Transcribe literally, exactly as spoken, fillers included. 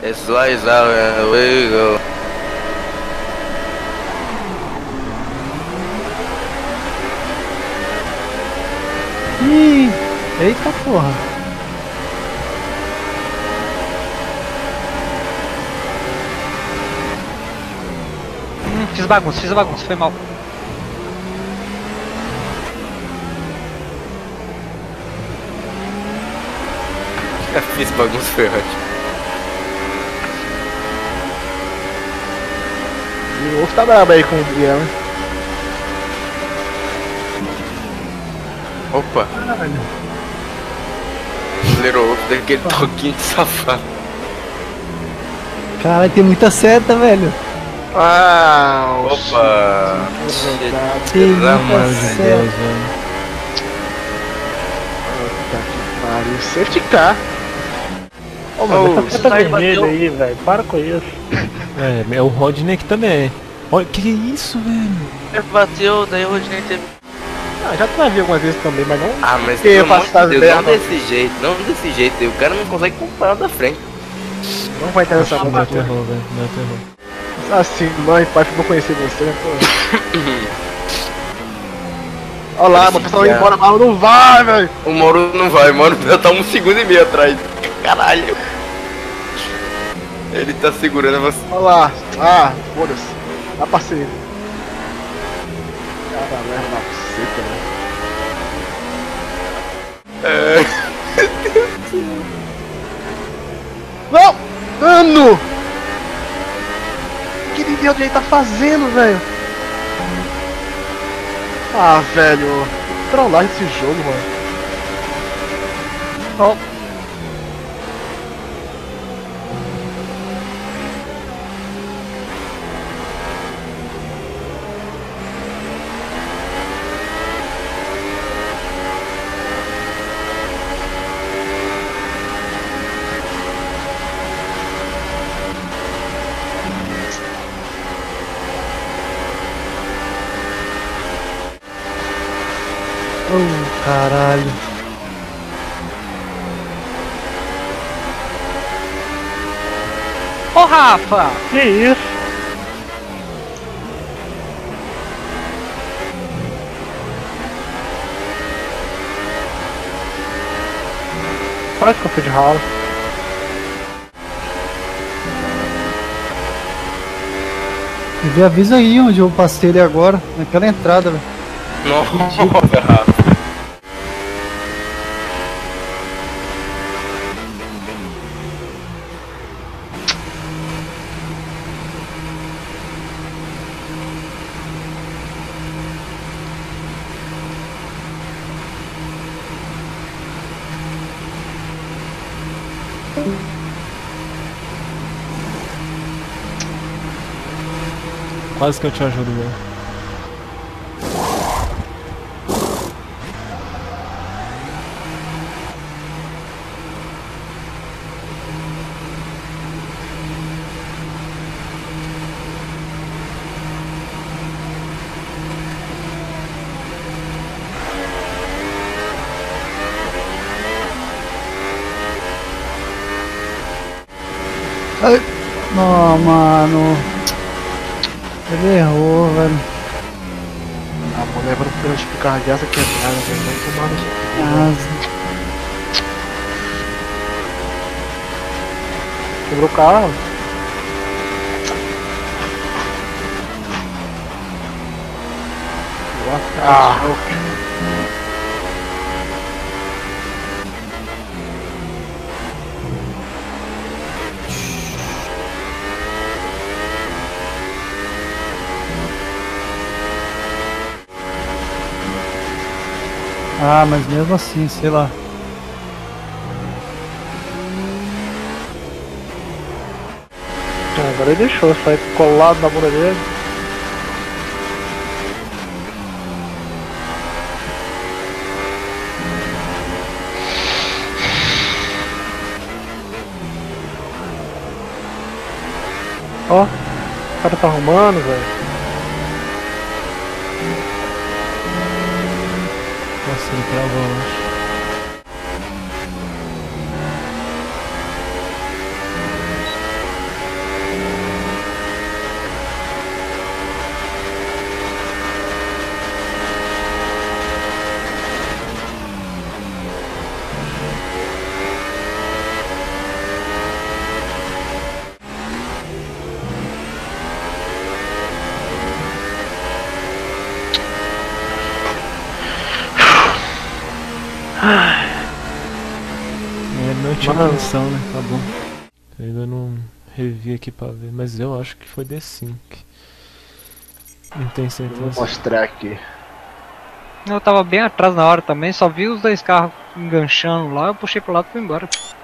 That's why it's out and we go. Ih, eita porra. Hum, fiz bagunça, fiz bagunça, foi mal. Fiz bagunça, foi ótimo. E o Wolf tá brabo aí com o Guilherme. Opa, Caralho. Little Wolf daquele toquinho de safado. Caralho, tem muita seta, velho. Ah, Opa! Tem Pelo amor muita de seta. Deus, Puta que pariu. Safety car. Ô, mano, Oh, essa seta sai, vermelha bateu. aí, velho. Para com isso. É, é o Rodney que também. Olha, que isso, velho? Bateu, daí o Rodney teve. Ah, já tu vi algumas vezes também, mas não. Ah, mas Que pelo amor afastar de as Deus, não pernas. desse jeito, não desse jeito. O cara não consegue comprar da frente. Não vai entrar nessa Não é banda. terror, velho. Não é terror. Assim, mãe, pai, vou conhecer você, né, pô? Olha lá, mano, o pessoal vai embora, mas não vai, velho. O Mauro não vai, o Mauro já tá um segundo e meio atrás. Caralho. Ele tá segurando você. Olha lá. Ah, foda-se. Dá parceiro. Cara, merda na seca, né? É... Não! Mano! O que ele ele tá fazendo, velho? Ah, velho. Trollar esse jogo, mano. Ó. Oh, caralho. Ô Rafa! Que isso? Faz com o de ralo. Me avisa aí onde eu passei ele agora. Naquela entrada, velho. Nossa, Rafa. Quase que eu te ajudo, velho. Ai. Não, mano. Ele errou, velho. A mulher vai pro tipo carregar essa quebrada, velho. Vai tomar no cu. Ah, Quebrou o carro. Ah, ah, mas mesmo assim, sei lá. Agora ele deixou, sai colado na bunda dele. Ó, o cara tá arrumando, velho. Nossa, ele travou, eu acho. É, não tinha Mano. atenção, né? Tá bom. Eu ainda não revi aqui pra ver, mas eu acho que foi D cinco. Não tenho Vou certeza. mostrar aqui. Eu tava bem atrás na hora também, só vi os dois carros enganchando lá, eu puxei pro lado e fui embora.